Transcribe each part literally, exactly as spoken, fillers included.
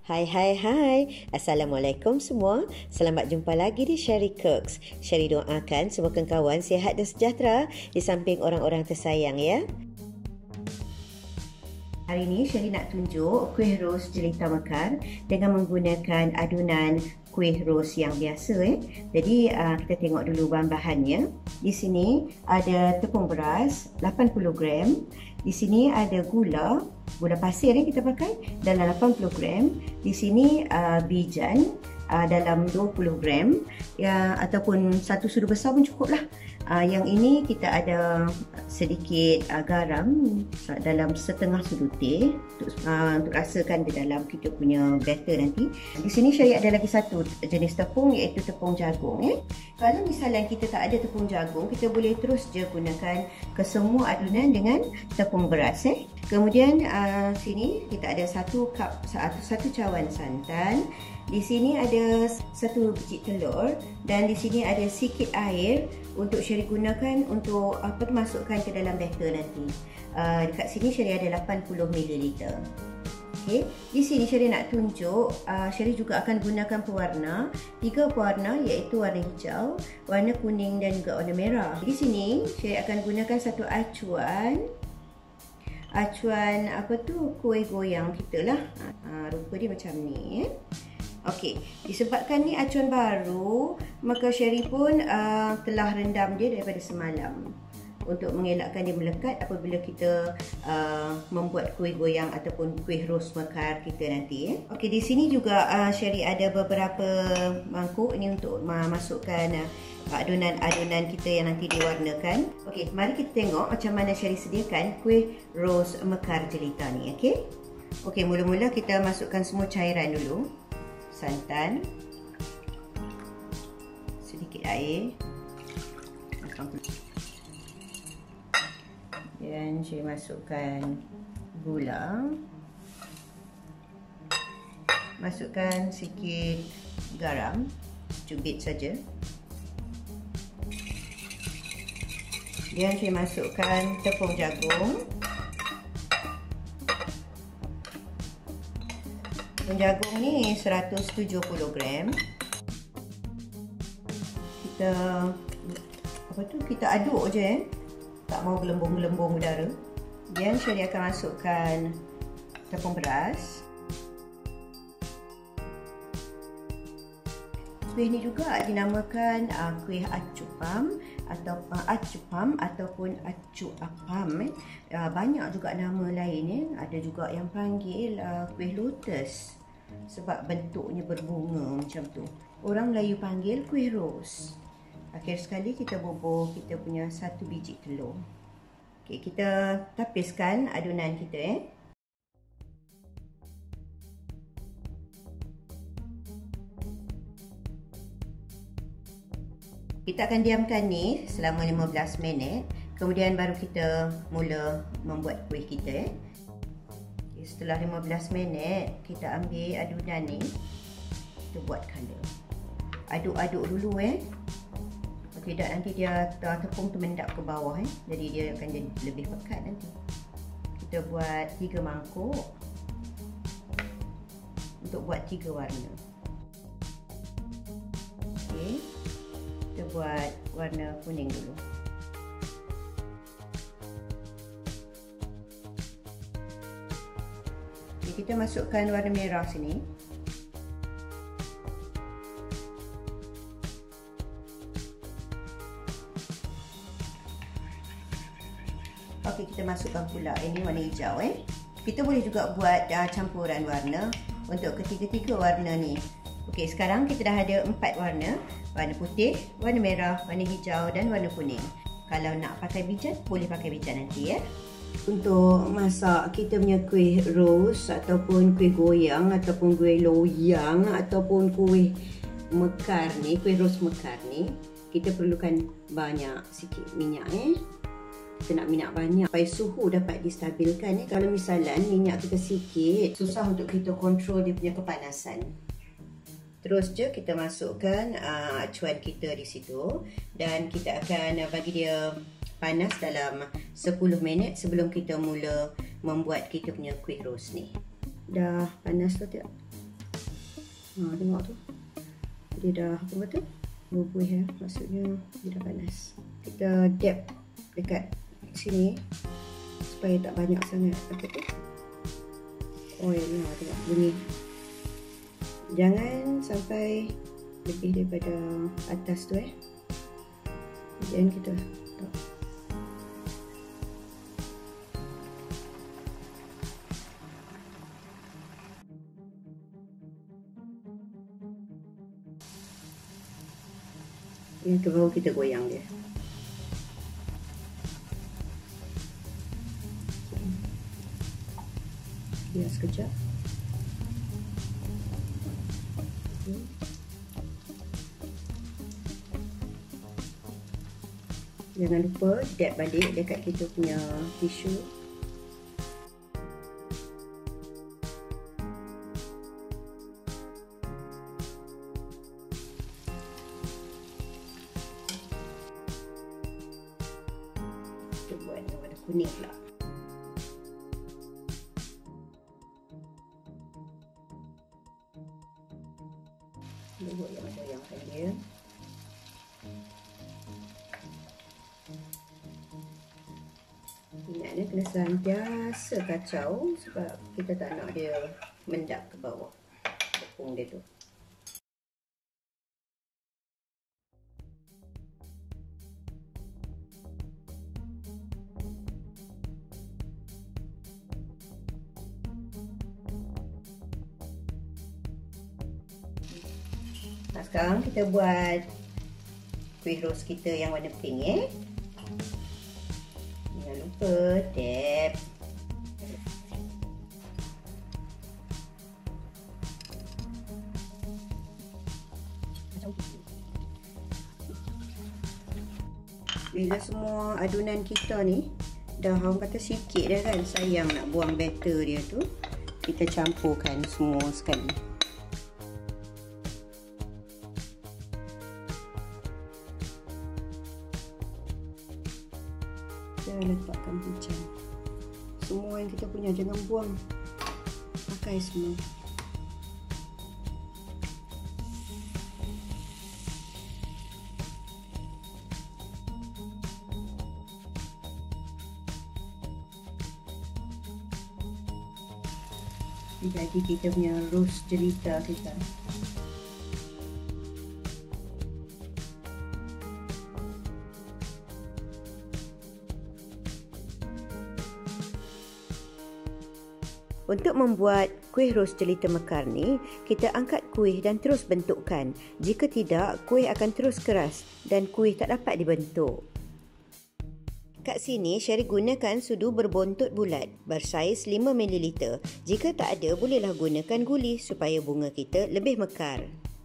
Hai hai hai. Assalamualaikum semua. Selamat jumpa lagi di Sherry Cooks. Sherry doakan semua kawan-kawan sihat dan sejahtera di samping orang-orang tersayang ya. Hari ini Sherry nak tunjuk kuih ros jelita mekar dengan menggunakan adunan kuih ros yang biasa eh. Jadi uh, kita tengok dulu bahan-bahannya. Di sini ada tepung beras lapan puluh gram. Di sini ada gula, gula pasir yang kita pakai dalam lapan puluh gram. Di sini uh, bijan uh, dalam dua puluh gram ya, ataupun satu sudu besar pun cukup lah. Uh, yang ini kita ada sedikit uh, garam dalam setengah sudu teh untuk, uh, untuk rasakan di dalam kita punya batter nanti. Di sini Sherry ada lagi satu jenis tepung iaitu tepung jagung. Eh. Kalau misalnya kita tak ada tepung jagung, kita boleh terus je gunakan kesemua adunan dengan tepung beras. Eh. Kemudian uh, sini kita ada satu kap satu, satu cawan santan. Di sini ada satu biji telur dan di sini ada sikit air untuk Sherry gunakan untuk apa masukkan ke dalam batter nanti. Uh, dekat sini Sherry ada lapan puluh mililiter. Okey, di sini Sherry nak tunjuk uh, Sherry juga akan gunakan pewarna, tiga pewarna iaitu warna hijau, warna kuning dan juga warna merah. Di sini Sherry akan gunakan satu acuan acuan apa tu kuih goyang kita lah. Uh, rupa dia macam ni eh. Okey, disebabkan ni acuan baru, maka Sherry pun uh, telah rendam dia daripada semalam untuk mengelakkan dia melekat apabila kita uh, membuat kuih goyang ataupun kuih ros mekar kita nanti. Eh. Okey, di sini juga uh, Sherry ada beberapa mangkuk ni untuk uh, masukkan uh, adunan-adunan kita yang nanti diwarnakan. Okey, mari kita tengok macam mana Sherry sediakan kuih ros mekar jelita ni. Okey, okey, mula-mula kita masukkan semua cairan dulu. Santan, sedikit air, dan saya masukkan gula, masukkan sikit garam, cubit saja, dan saya masukkan tepung jagung. Tepung jagung ni seratus tujuh puluh gram. Kita apa tu kita aduk je eh. Tak mau gelembung-gelembung udara. Dan Sherry akan masukkan tepung beras. Kuih ni juga dinamakan uh, kuih acupam atau uh, acupam ataupun acu apam eh. Uh, banyak juga nama lain eh. Ada juga yang panggil uh, kuih lotus sebab bentuknya berbunga macam tu. Orang Melayu panggil kuih ros. Akhir sekali kita bubuh kita punya satu biji telur. Okey, kita tapiskan adunan kita eh. Kita akan diamkan ni selama lima belas minit. Kemudian baru kita mula membuat kuih kita eh. Okay, setelah lima belas minit, kita ambil adunan ni. Kita buat color. Aduk-aduk dulu eh. Kalau tidak nanti dia tepung tu mendap ke bawah eh. Jadi dia akan jadi lebih pekat nanti. Kita buat tiga mangkuk untuk buat tiga warna. Okey. Kita buat warna kuning dulu. Okay, kita masukkan warna merah sini. Okey, kita masukkan pula ini warna hijau eh. Kita boleh juga buat uh, campuran warna untuk ketiga-tiga warna ni. Okey, sekarang kita dah ada empat warna. Warna putih, warna merah, warna hijau dan warna kuning. Kalau nak pakai bijan, boleh pakai bijan nanti ya. Untuk masak kita punya kuih ros ataupun kuih goyang ataupun kuih loyang ataupun kuih mekar ni, kuih ros mekar ni, kita perlukan banyak sikit minyak eh. Kita nak minyak banyak supaya suhu dapat distabilkan eh. Kalau misalnya minyak kita sikit, susah untuk kita kontrol dia punya kepanasan. Terus je kita masukkan uh, acuan kita di situ dan kita akan uh, bagi dia panas dalam sepuluh minit sebelum kita mula membuat kita punya kuih ros ni. Dah panas tu tak? Ha, tengok tu. Dia dah apa kata? Bubuih ya. Maksudnya dia dah panas. Kita dab dekat sini supaya tak banyak sangat apa tu? Oil lah, tengok bunyi. Jangan sampai lebih daripada atas tu eh. Dan kita tak. Yang tu baru kita goyang dia. Biar sekejap. Jangan lupa dab balik dekat kita punya tisu. Kita buat warna kuning pula. Kita buat yang goyangkan dia. Ingat dia kena sentiasa kacau sebab kita tak nak dia mendap ke bawah tepung dia tu. Nah, sekarang kita buat kuih ros kita yang warna pink eh. Jangan lupa dab. Bila semua adunan kita ni dah orang kata sikit dah kan, sayang nak buang batter dia tu, kita campurkan semua sekali. Kita letakkan hujan. Semua yang kita punya jangan buang. Pakai semua. Jadi kita punya ros jelita kita. Untuk membuat kuih ros jelita mekar ni, kita angkat kuih dan terus bentukkan. Jika tidak, kuih akan terus keras dan kuih tak dapat dibentuk. Kat sini, Sherry gunakan sudu berbontot bulat bersaiz lima mililiter. Jika tak ada, bolehlah gunakan guli supaya bunga kita lebih mekar.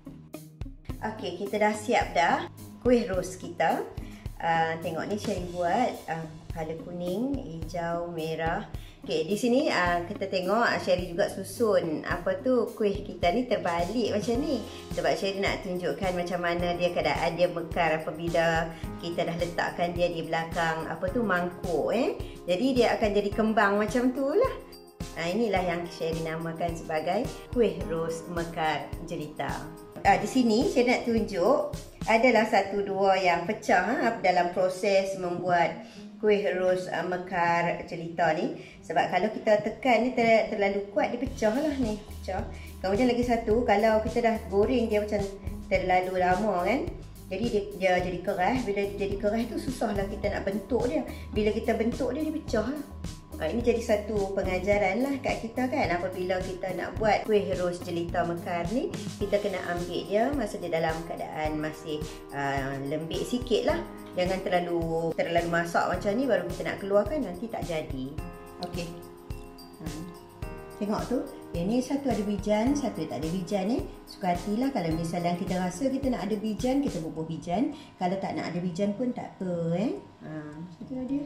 Okey, kita dah siap dah kuih ros kita. Uh, tengok ni Sherry buat uh, hala kuning, hijau, merah. Okey, di sini uh, kita tengok uh, Sherry juga susun apa tu kuih kita ni terbalik macam ni. Sebab Sherry nak tunjukkan macam mana dia keadaan dia mekar apabila kita dah letakkan dia di belakang apa tu mangkuk eh. Jadi dia akan jadi kembang macam tu lah. Nah, inilah yang Sherry namakan sebagai kuih ros mekar jelita. Ah, di sini saya nak tunjuk adalah satu dua yang pecah ha, dalam proses membuat kuih ros uh, mekar jelita ni. Sebab kalau kita tekan ni ter, terlalu kuat, dia pecah lah ni, pecah. Kemudian lagi satu, kalau kita dah goreng dia macam terlalu lama kan, jadi dia, dia jadi keras. Bila dia jadi keras tu susahlah kita nak bentuk dia. Bila kita bentuk dia, dia pecah lah. Ha, ini jadi satu pengajaran lah kat kita kan. Apabila kita nak buat kuih ros jelita mekar ni, kita kena ambil dia masa dia dalam keadaan masih uh, lembik sikit lah. Jangan terlalu terlalu masak macam ni baru kita nak keluarkan, nanti tak jadi. Okey. Ha. Tengok tu. Yang ni satu ada bijan, satu tak ada bijan eh. Suka hatilah kalau misalnya kita rasa kita nak ada bijan, kita bubuh bijan. Kalau tak nak ada bijan pun tak apa eh. Ha, itulah dia.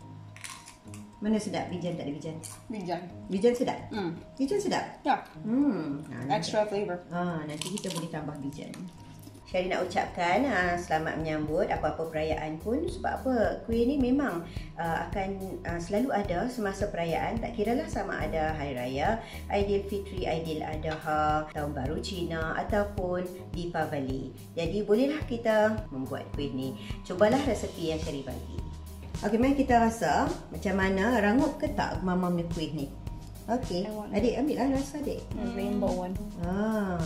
Mana sedap bijan tak ada bijan? Bijan. Bijan sedap? Hmm. Bijan sedap? Ya. Hmm. Extra flavor. Ah, nanti kita boleh tambah bijan. Syari nak ucapkan uh, selamat menyambut apa-apa perayaan pun, sebab apa, kuih ni memang uh, akan uh, selalu ada semasa perayaan, tak kiralah sama ada Hari Raya Aidilfitri, Aidiladha, Tahun Baru Cina ataupun Deepavali. Jadi bolehlah kita membuat kuih ni. Cubalah resepi yang Syari bagi. Okey, mari kita rasa macam mana, rangup ke tak mama punya kuih ni. Okey, adik ambil lah rasa adik. The rainbow one. Ah.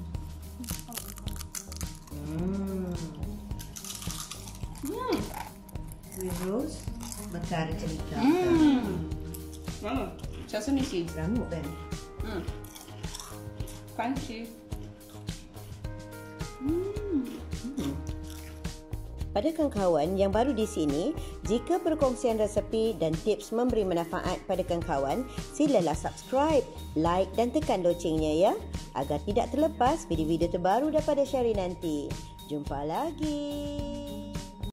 Hmm. Hmm. Kuih ros mekar cerita. Hmm. Oh, sesame seeds. Rangup kan? Hmm. Crunchy. Hmm. Hmm. Pada kawan-kawan yang baru di sini, jika perkongsian resepi dan tips memberi manfaat pada kawan-kawan, silalah subscribe, like dan tekan locengnya ya, agar tidak terlepas video-video terbaru daripada Syari nanti. Jumpa lagi.